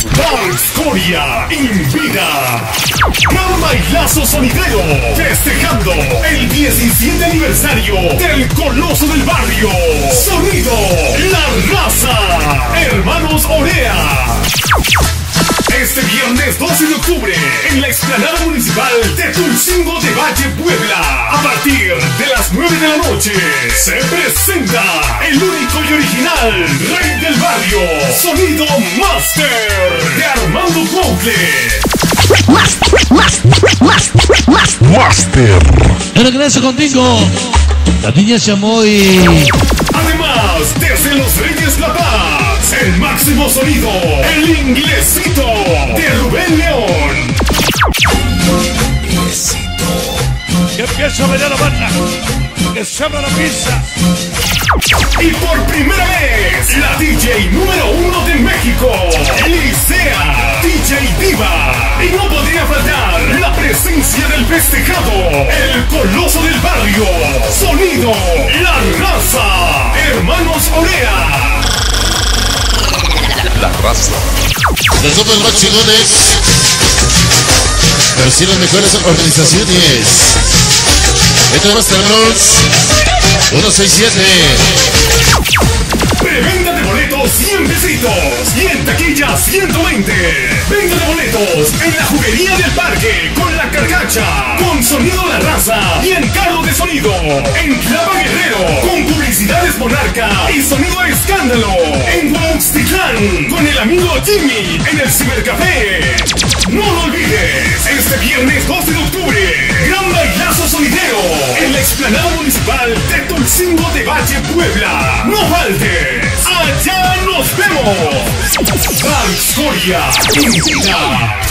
Valscoria invita Gran Bailazo Sonidero, festejando el 17 aniversario del Coloso del Barrio. Sonido La Raza, Hermanos Orea. Este viernes 12 de octubre, en la explanada municipal de Tulcingo de Valle, Puebla, a partir de las 9 de la noche, se presenta el único y original Rey del Barrio, Sonido Master, de Armando Couple. Master. De regreso contigo. La niña se llamó y... Además, desde Los Reyes La Paz, el máximo sonido, el Inglesito, de Rubén León. Que empiece a bailar la banda, que se abra la pista. Y por primera vez, la DJ número 1 de México, Licea, DJ Diva. Y no podría faltar la presencia del festejado, el Coloso del Barrio, Sonido La Raza, Hermanos Orea. La Raza. Los somos más chingones, pero sí las mejores organizaciones. Entre Master Bros 167. Preventa de boletos 100 pesitos y en taquilla 120. Venta de boletos en la Juguería del Parque con La Carcacha, con Sonido La Raza y encargo de sonido en Clava Guerrero con Publicidades Monarca y Sonido Escándalo en Huamuxtitlán con el amigo Jimmy en el Cibercafé. No lo olvides, este viernes 12 de octubre, Gran Bailazo Sonidero en la explanada municipal de Tulcingo de Valle, Puebla. ¡No faltes! ¡Allá nos vemos! Valscoria invita.